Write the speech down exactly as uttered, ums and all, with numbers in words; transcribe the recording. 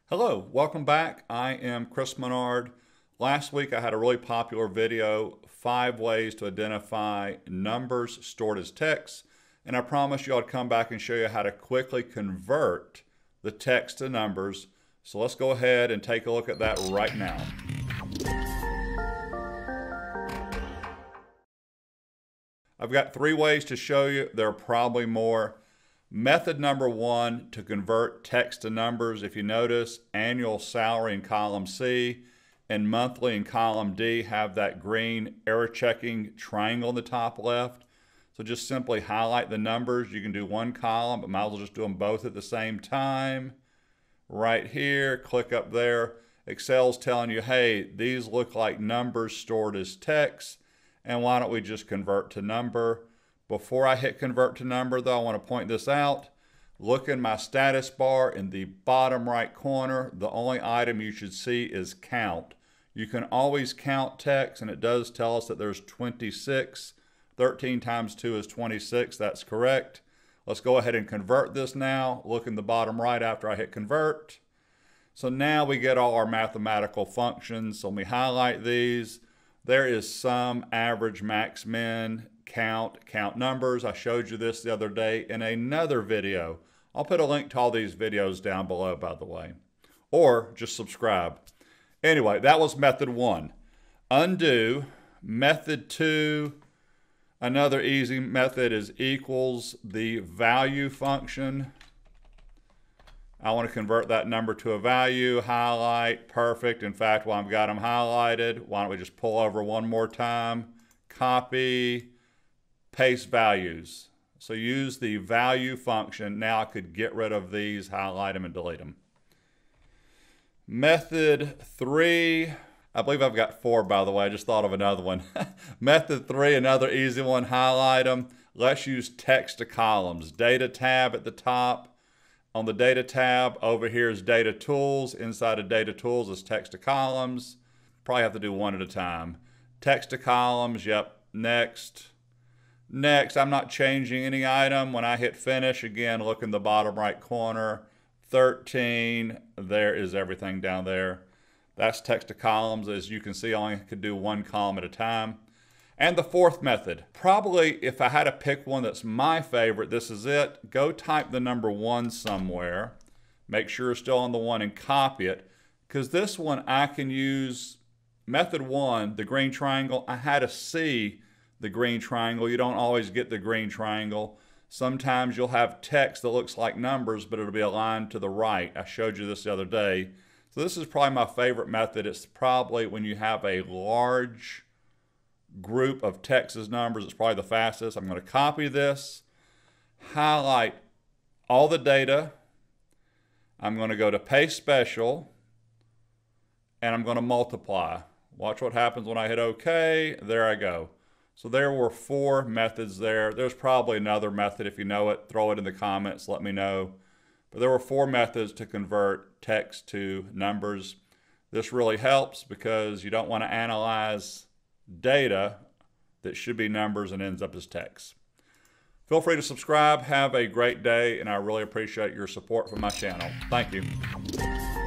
Hello, welcome back. I am Chris Menard. Last week I had a really popular video, five ways to identify numbers stored as text, and I promised you I'd come back and show you how to quickly convert the text to numbers. So let's go ahead and take a look at that right now. I've got three ways to show you. There are probably more. Method number one to convert text to numbers. If you notice, annual salary in column C and monthly in column D have that green error checking triangle in the top left. So just simply highlight the numbers. You can do one column, but might as well just do them both at the same time. Right here, click up there. Excel's telling you, hey, these look like numbers stored as text, and why don't we just convert to number? Before I hit convert to number though, I want to point this out. Look in my status bar in the bottom right corner. The only item you should see is count. You can always count text, and it does tell us that there's twenty-six. thirteen times two is twenty-six, that's correct. Let's go ahead and convert this now. Look in the bottom right after I hit convert. So now we get all our mathematical functions. So let me highlight these. There is sum, average, max, min, count, count numbers. I showed you this the other day in another video. I'll put a link to all these videos down below, by the way, or just subscribe. Anyway, that was method one. Undo. Method two, another easy method is equals the value function. I want to convert that number to a value, highlight, perfect. In fact, while I've got them highlighted, why don't we just pull over one more time, copy, paste values. So use the value function. Now I could get rid of these, highlight them, and delete them. Method three, I believe I've got four, by the way. I just thought of another one. Method three, another easy one, highlight them. Let's use text to columns. Data tab at the top. On the data tab, over here is data tools. Inside of data tools is text to columns. Probably have to do one at a time. Text to columns, yep, next. Next, I'm not changing any item. When I hit finish, again, look in the bottom right corner. thirteen, there is everything down there. That's text to columns. As you can see, I only could do one column at a time. And the fourth method, probably if I had to pick one that's my favorite, this is it. Go type the number one somewhere. Make sure you're still on the one and copy it. Because this one I can use, method one, the green triangle, I had to see the green triangle. You don't always get the green triangle. Sometimes you'll have text that looks like numbers, but it'll be aligned to the right. I showed you this the other day. So this is probably my favorite method. It's probably when you have a large group of text as numbers, it's probably the fastest. I'm going to copy this, highlight all the data. I'm going to go to paste special, and I'm going to multiply. Watch what happens when I hit OK. There I go. So there were four methods there. There's probably another method. If you know it, throw it in the comments, let me know. But there were four methods to convert text to numbers. This really helps because you don't want to analyze data that should be numbers and ends up as text. Feel free to subscribe. Have a great day, and I really appreciate your support for my channel. Thank you.